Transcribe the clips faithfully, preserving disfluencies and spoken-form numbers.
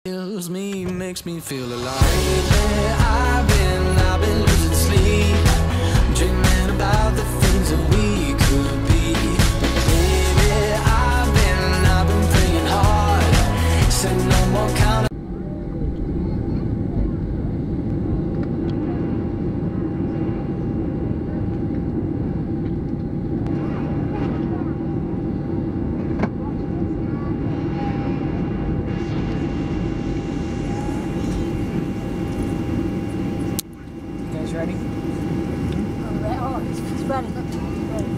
Kills me, makes me feel alive. Lately, I've been, I've been losing sleep, dreaming about the things that we could be. Baby, I've been, I've been praying hard, said no more count. Ready? Oh, he's, he's ready. Look, he's ready.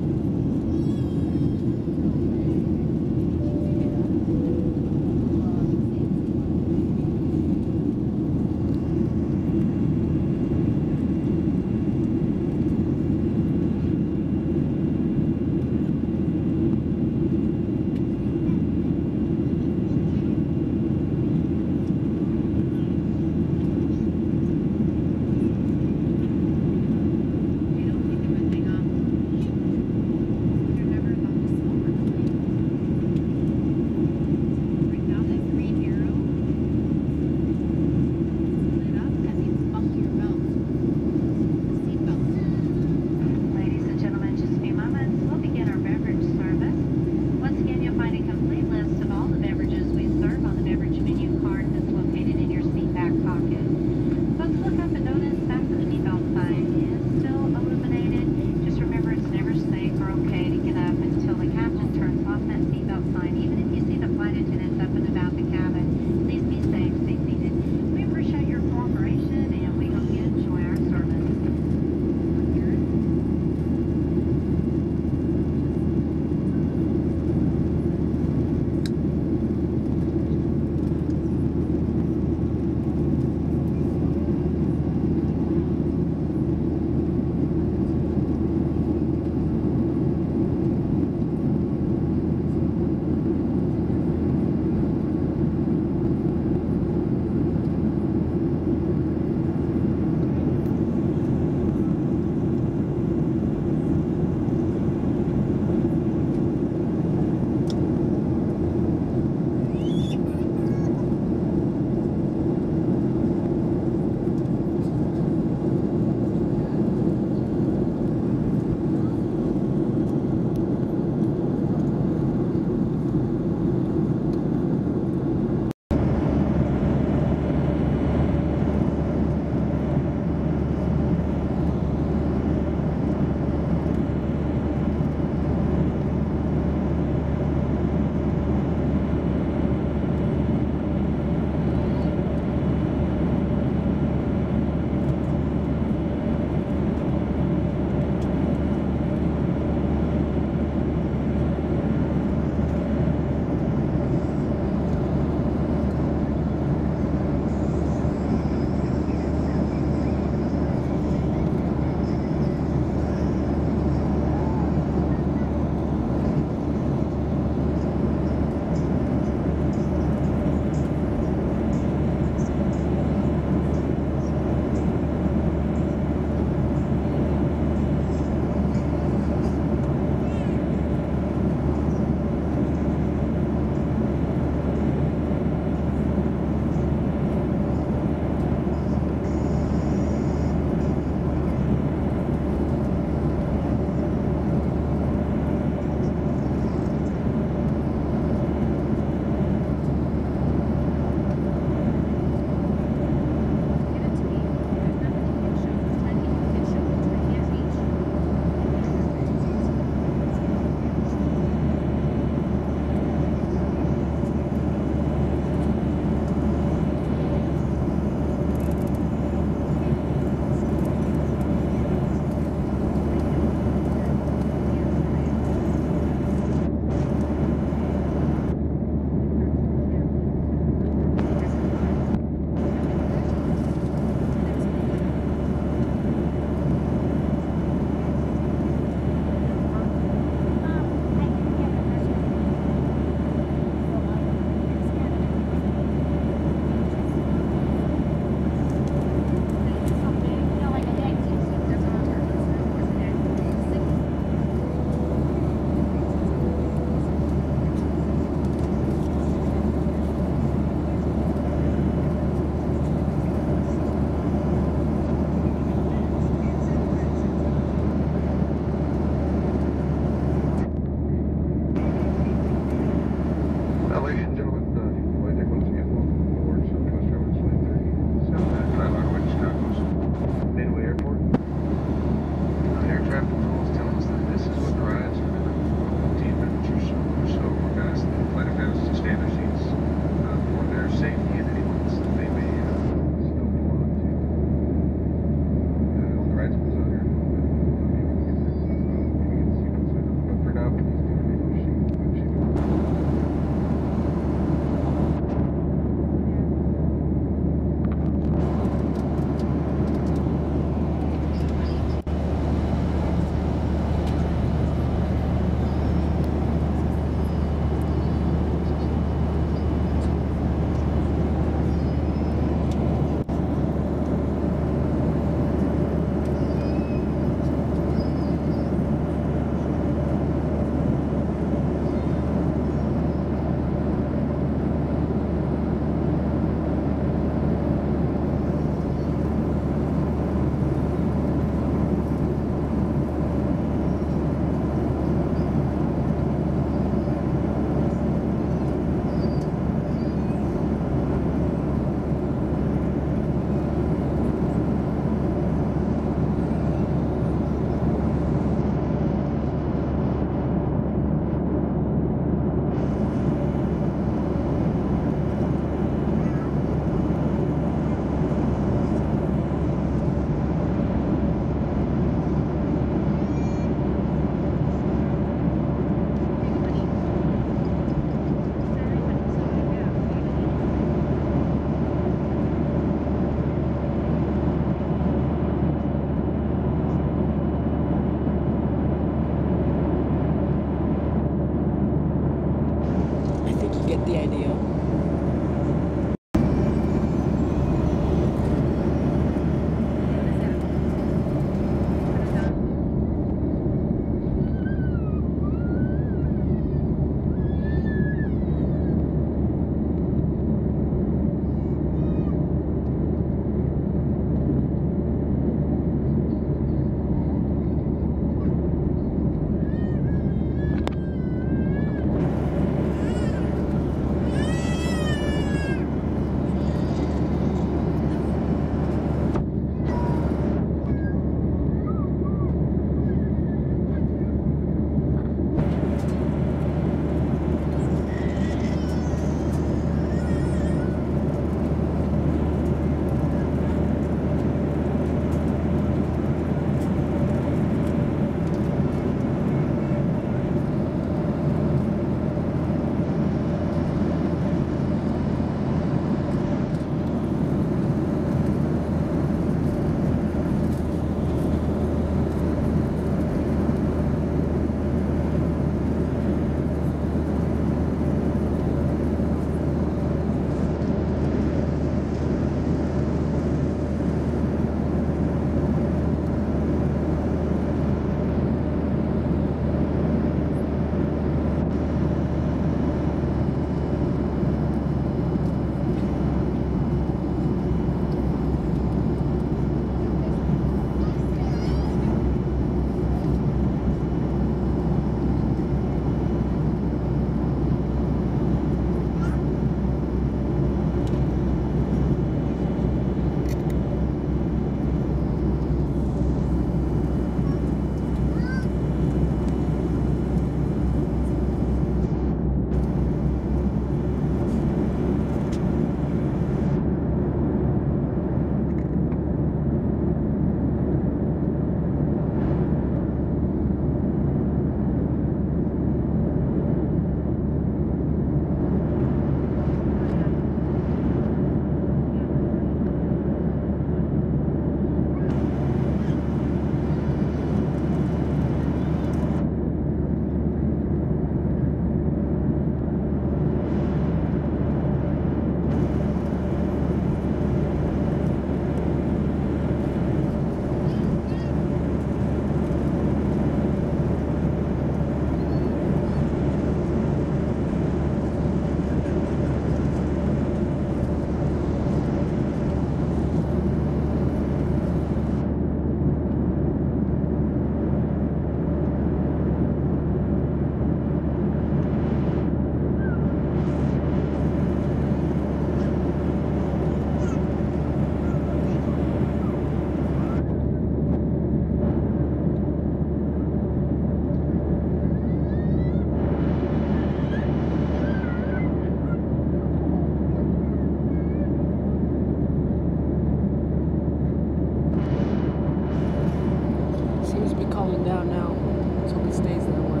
it stays that way.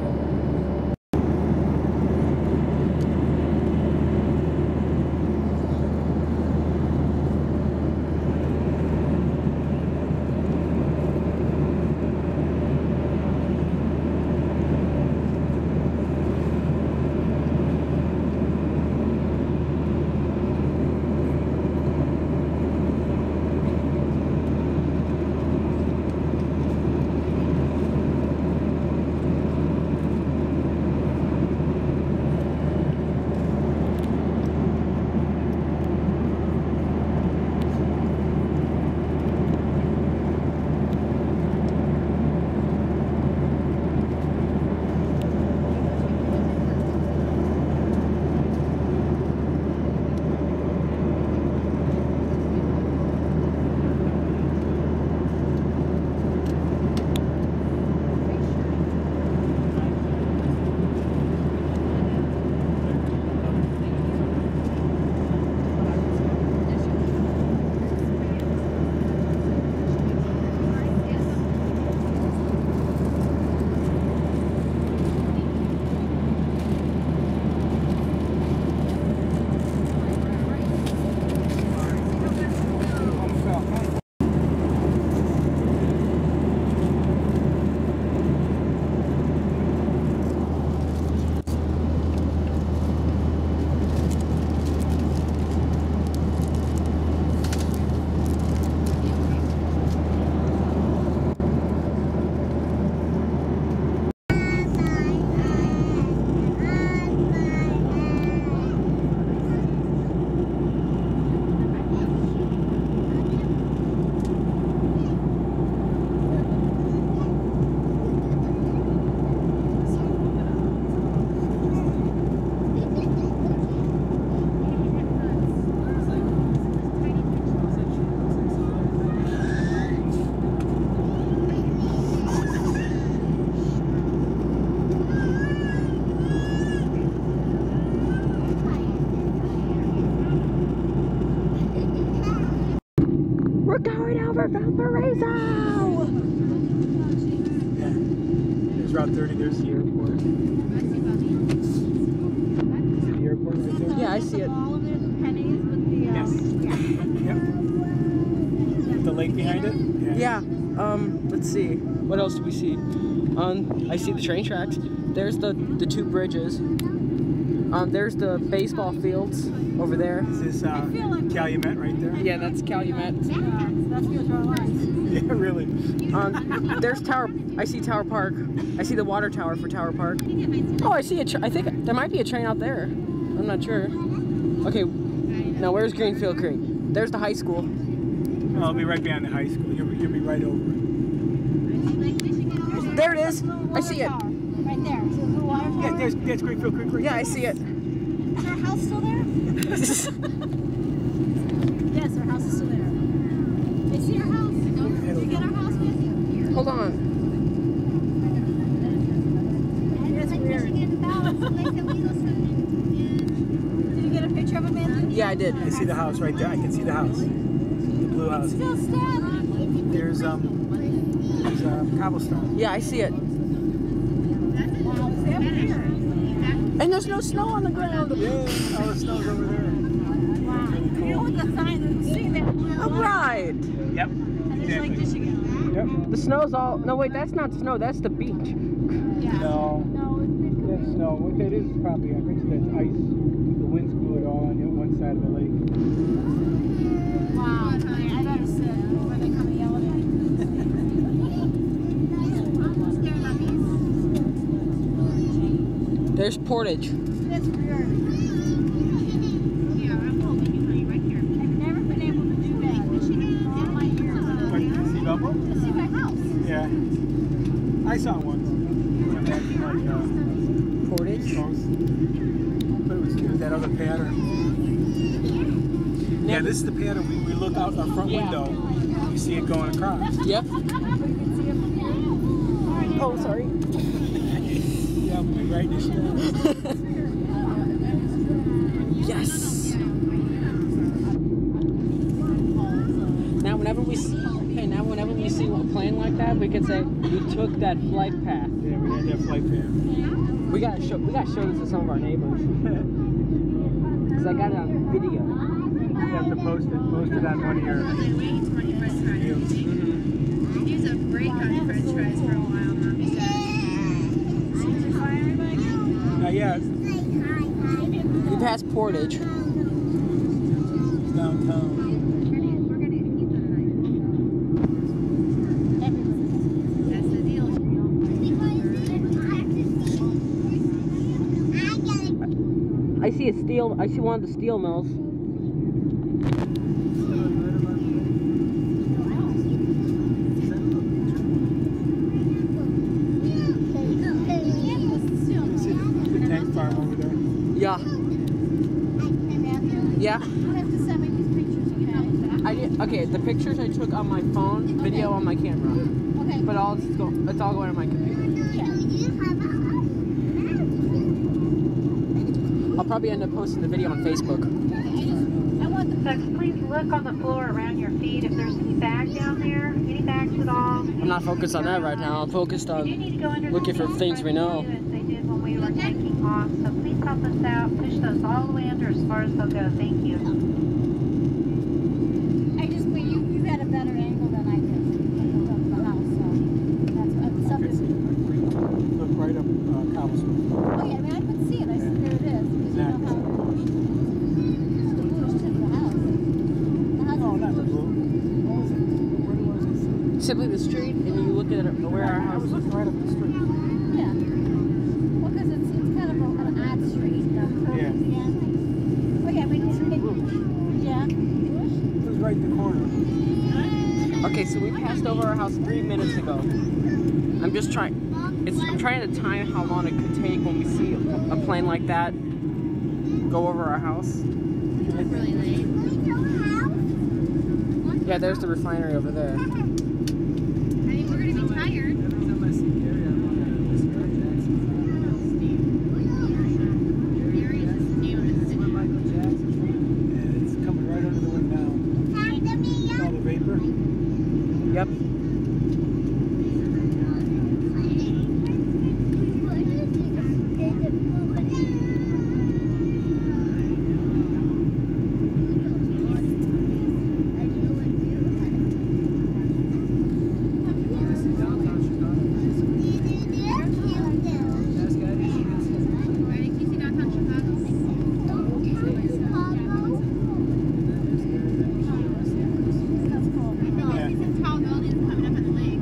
We're going over Valparaiso! Yeah. There's Route thirty, there's the airport. See the airport right there? Yeah, I see it. All of the pennies with the, um, Yes. yeah. Yep. With the lake behind it? Yeah, um, let's see. What else do we see? Um, I see the train tracks. There's the, the two bridges. Um, there's the baseball fields over there. Is this uh, Calumet right there? Yeah, that's Calumet. Yeah, that's Field Row Lines. Yeah, really. Um, there's Tower, I see Tower Park. I see the water tower for Tower Park. Oh, I see a, tra I think there might be a train out there. I'm not sure. Okay, now where's Greenfield Creek? There's the high school. Oh, I'll be right behind the high school. You'll, you'll be right over it. There it is. I see it. Right there. See the blue water tower? Yeah, there's, there's Greenfield Creek right Yeah, there. I see it. Is our house still there? Yes, our house is still there. I see our house. Did you get our house with you? Hold on. It's weird. Did you get a picture of it, Matthew? Yeah, I did. I see the house right there. I can see the house. The blue house. Still standing. There's um, there's um, cobblestone. Yeah, I see it. Wow, it's up here. And there's no snow on the ground. Yeah, all the snow's over there. Wow. Really cool. You know what the sign is? See that blue All line? right. Yep. And it's like Exactly. Michigan. Yep. The snow's all. No, wait, that's not snow. That's the beach. Yeah. No. No, it's That's snow. What that is is probably, I bet you that's ice. The winds blew it all on the one side of the lake. wow. I better sit before they come to yell at me. There's Portage. That's weird. Yeah, I'm holding you honey, right here. I've never been able to do that in all my years. What, see Bubble? To see my house. Yeah. I saw one. Went back to like, uh, Portage. coast. But it was, it was that other pattern. Yeah, this is the pattern. We, we look out our front Yeah. window. We see it going across. Yep. We can see it from here. Oh, sorry. Yeah, we'll be right in the shore. Yes. Now, whenever we, Okay, now whenever we see a plane like that, we can say we took that flight path. Yeah, we had that flight path. We gotta show we gotta show this to some of our neighbors. Cause I got it on video. You have to post it. Post it on one of your videos. Use a break on French fries for a while, Mommy said. Not yet. We passed Portage. Downtown. That's the deal. I see a steel. I see one of the steel mills. The tank farm over there. Yeah. Yeah. You have to send me these pictures, okay? I did, okay, the pictures I took on my phone, video on my camera, Okay. but all it's, go, it's all going on my computer. I'll probably end up posting the video on Facebook. Folks, please look on the floor around your feet if there's any bag down there, any bags at all. I'm not focused on that right now. I'm focused We do need to go under on looking for things we know. as they did when we were taking off. So please help us out. Push those all the way under as far as they'll go. Thank you. I just, but you, you had a better angle than I did of the house, so that's uh, something. Look right up uh, Cobblestone. Oh yeah, I mean I could see it. I see there it is. Because you know how it's the bluish tip of the house. The house No, is not the bluish. blue. What was it? Where was it? Simply the street, and you look at it, where our I house was is. looking right up the street. Yeah. Well, because it's, it's kind of a, an odd street. You know, curve Yeah. at the end. Oh yeah, I mean it's, it, yeah. It was right in the corner. Okay, so we passed over our house three minutes ago. I'm just trying. It's I'm trying to time how long it could take when we see a, a plane like that go over our house. Really late. Yeah, there's the refinery over there. I mean, we're gonna be tired. And it's coming right under the wind now. See all the vapor? Yep. Ready? Can you see downtown Chicago? That's cool. I think I see some tall buildings coming up on the lake.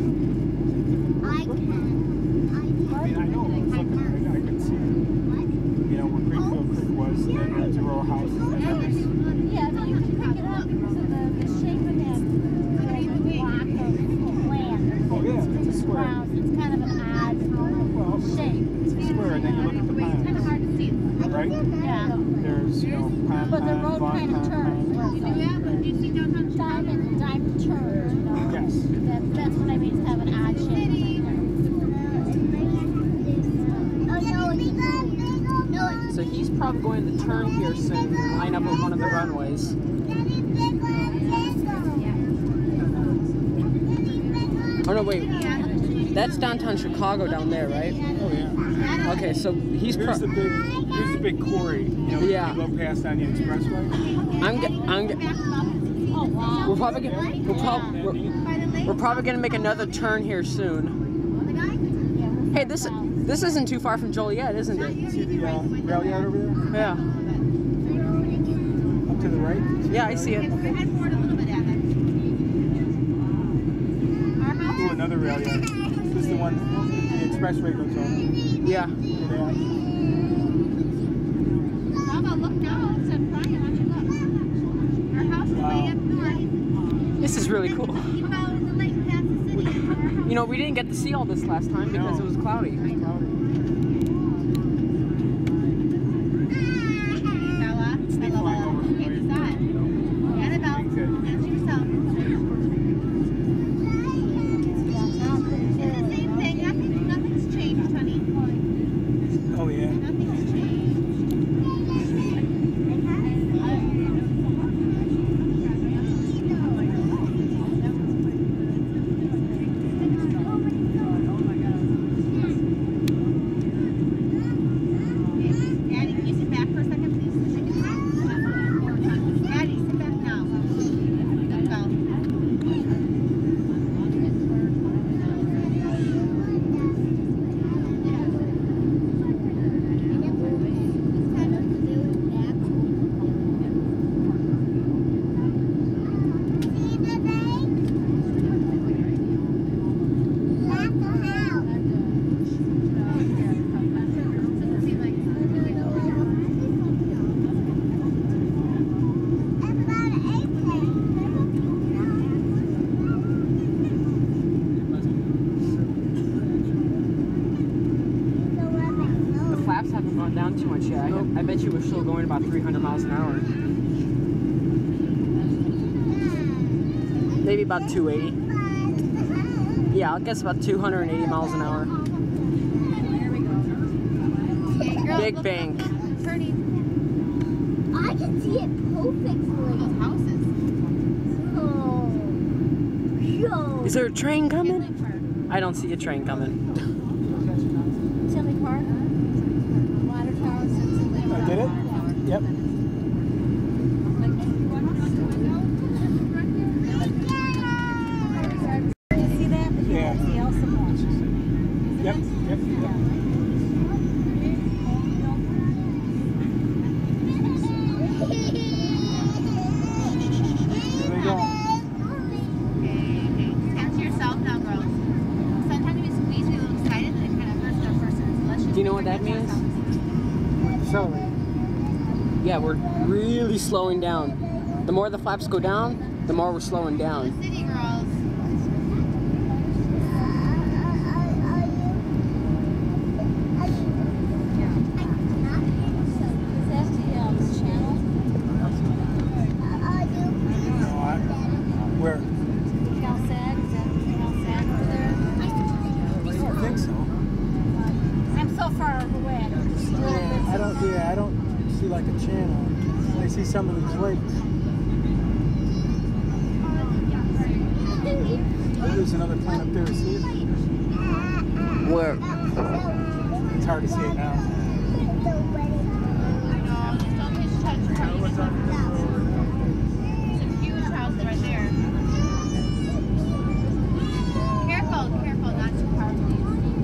I don't know. I mean, I know it was looking, I, I could see, you know, where Greenfield Creek was, and then there's a row of houses. And then there's, Yeah, no, you can pick it up because of the, the shape of that little block of land. oh yeah, it's a square. Round. It's kind of an odd Well, shape. it's a square, and then you look at the It's kind of ponds, hard to see. right? Yeah. There's, you know, pond, But the pond, road pond, kind of pond, turns. pond. Yeah, but do you see downtown Diamond, diamond turns, you know? Yes. That, that's what I mean, it's kind of an odd shape. So he's probably going to turn here soon and line up on one of the runways. Oh no, wait. That's downtown Chicago down there, right? Oh yeah. Okay, so he's Here's the probably. big, here's the big quarry. You know, Yeah. you go past on the expressway. I'm. Ge- I'm. Ge- Oh, wow. we're probably. Gonna, we're, prob- we're, we're probably gonna make another turn here soon. Hey, this this isn't too far from Joliet, isn't it? See the uh, rail yard over there? Yeah. Up to the right? Yeah, I see it. Head forward a little bit, Evan. Our house Ooh, another rail yard. This is the one the expressway goes over. Yeah. Yeah. How about look down instead of crying? Why don't you look? Our house is way up north. This is really cool. You follow the lake past the city. Our house You know, we didn't get to see all this last time because it was cloudy. Bella, Bella, hey, decide. Annabelle, answer yourself. It's the same thing. Nothing, nothing's changed, honey. Oh yeah. Nothing's changed. down too much yet. Nope. I, I bet you we're still going about three hundred miles an hour. Maybe about two eighty. Yeah, I guess about two hundred eighty miles an hour. There we go. Okay, girls, Big look bank. up. Turning. I can see it perfectly. Those houses. Oh. Is there a train coming? I don't see a train coming. Tilly Park. Water towers. I did it? Yep. See that? But you Yeah. won't see Elsa more. Yep, yep, yep. There we go. Stand to yourself now, girls. Sometimes we squeeze, we get a little excited, and it kind of hurts our person. So let's just Do you know what that means? Accelerate. Yeah, we're really slowing down. The more the flaps go down, the more we're slowing down. City girls. Where? Calsag, is that Calsag over there? I don't think so. I'm so far away. I don't just little Yeah, bits I of- don't. Yeah, I don't see like a channel. I see some of these lakes. There's another plane up there. See it? Where? It's hard to see it now. Some huge houses right there. Careful, careful, not too hard, please.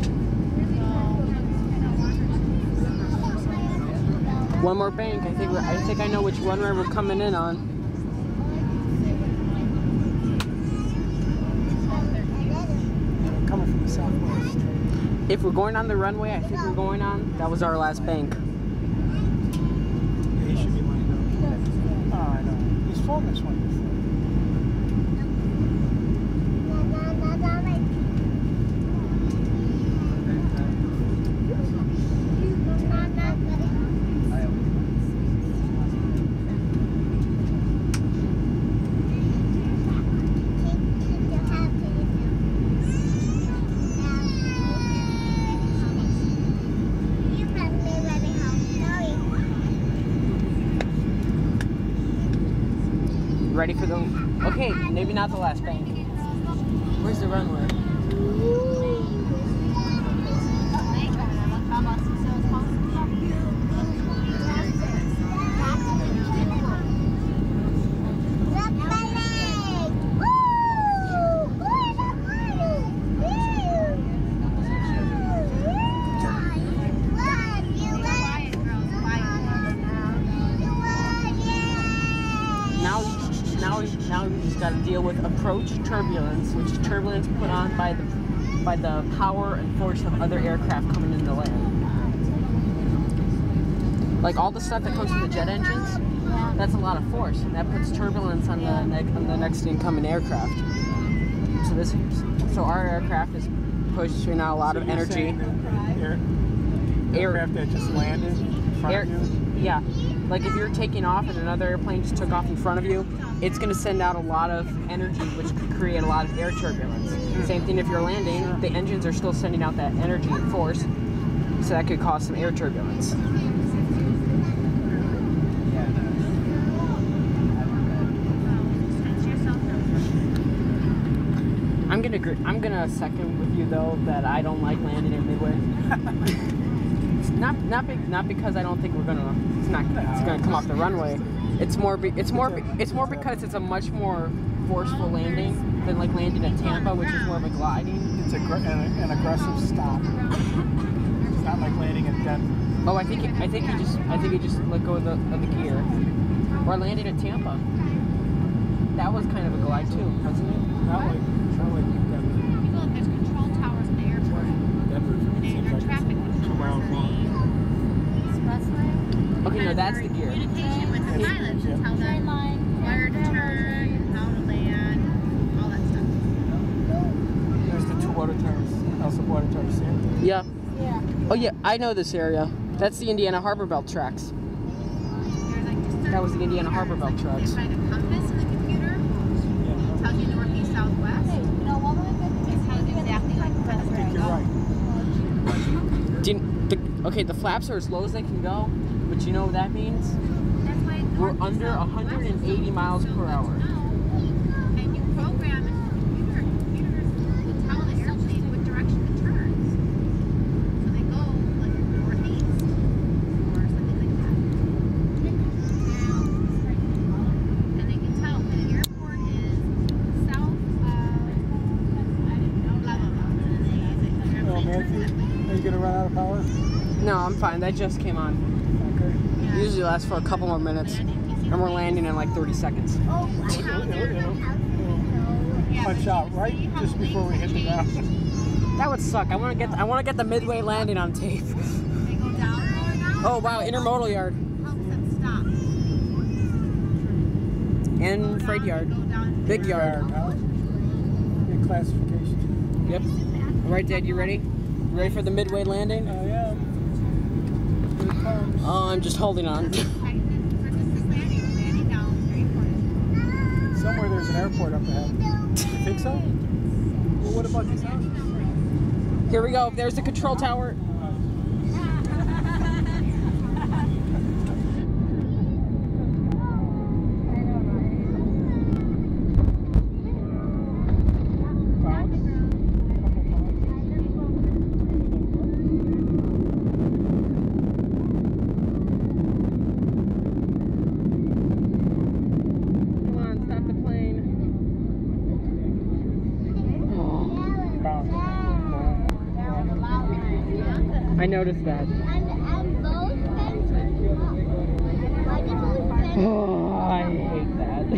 One more bank. I think we're, I think I know which runway we're coming in on. They're coming from the southwest. If we're going on the runway, I think we're going on. That was our last bank. Yeah, he should be lined up. Oh, I know. He's flown this one before. Ready for the... Okay, maybe not the last bank. Where's the runway? Now, now, now we just got to deal with approach turbulence, which is turbulence put on by the by the power and force of other aircraft coming into land. Like all the stuff that comes from the jet engines, that's a lot of force, and that puts turbulence on the ne on the next incoming aircraft. So this, so our aircraft is pushing out a lot So of you're energy. saying that Air, Air- aircraft that just landed in front Air, of you? yeah, like if you're taking off and another airplane just took off in front of you, it's going to send out a lot of energy, which could create a lot of air turbulence. Same thing if you're landing, the engines are still sending out that energy and force, so that could cause some air turbulence. I'm gonna gr- I'm gonna second with you though that I don't like landing in Midway. not not be- not because I don't think we're gonna it's not it's gonna come off the runway. It's more be- it's more be- it's more because it's a much more forceful landing than like landing at Tampa, which is more of a gliding. It's a, gr- an, an aggressive stop. It's not like landing in Denver. Oh, I think it, I think you just I think you just let go of the of the gear. Or landing at Tampa. That was kind of a glide too, wasn't it? Not like, not like Denver. People, there's control towers in the airport. Denver And seems their like traffic it's control around wrong. expressway. Okay, no, that's the gear. Communication with the That's- pilots yeah. to tell them where to turn, how to land, all that stuff. There's the two water towers. Also water towers here. Yeah. Yeah. Oh yeah, I know this area. That's the Indiana Harbor Belt tracks. That was the Indiana Harbor Belt tracks. Find a compass in the computer. It tells you northeast, southwest. It tells you exactly like kind of where to go. Do you, the, okay, the flaps are as low as they can go, but you know what that means? That's why it's We're northeast, under one hundred eighty miles per hour. And you program it in the computer. The computer will tell the airplane what direction it turns. So they go like northeast or something like that. And they can tell when the airport is south of blah blah blah. And then they use it. Oh, Matthew, are you gonna run out of power? No, I'm fine. That just came on. Okay. It usually lasts for a couple more minutes, and we're landing in like thirty seconds. It'll, it'll, it'll punch out right just before we hit the ground. That would suck. I want to get I want to get the midway landing on tape. They go down lower now. Oh wow, intermodal yard Helps them stop. and freight yard, Go down. big yard. Big classification. Yep. All right, Dad, you ready? You ready for the midway landing? I am. Here it comes. Oh, I'm just holding on. Somewhere there's an airport up ahead. You think so? Well, what about this house? Here we go. There's the control tower. Come on, stop the plane. I noticed that. Oh, I hate that.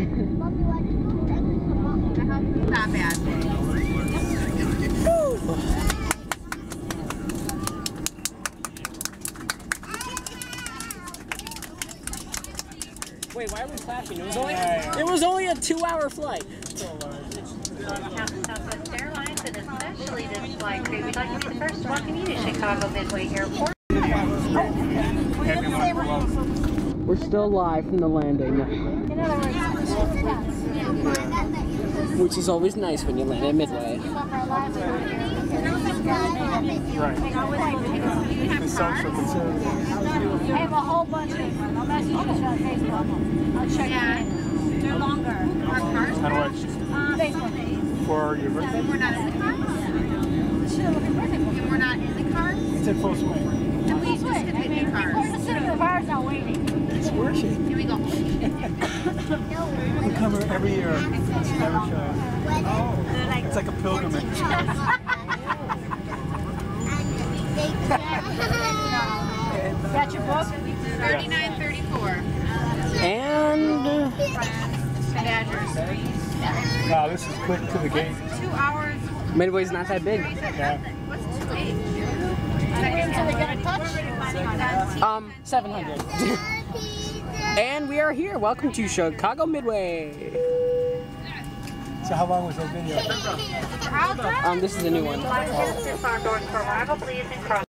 Not bad. Wait, why are we clapping? It was only it was only a two-hour flight. Southwest Airlines, and especially this flight crew, we'd like to be the first to welcome you to Chicago Midway Airport. We're still live from the landing, which is always nice when you land at Midway. Right. The social conservative. I have a whole bunch of them. I'll message you on Facebook. I'll check Yeah. it. They're longer. Our cars. How do I? Uh, Facebook. For your birthday? We're not in the car. Should have looked at birthday book. And we're not in the car. It's in full swing. And we just Wait, could I make mean, new we're cars. just sitting in the car's not waiting. It's working. Here we go. I come here every year. It's never shows. It's like a pilgrimage. Got your book? thirty-nine thirty-four. And Badgers. Wow, this is quick to the gate. Two hours. Midway's not that big. Yeah. What's too late? Until they get a touch? Um, seven hundred. And we are here. Welcome to Chicago Midway. So how long was that video? Um, this is a new one. Flight attendants on doors for arrival, please, and cross.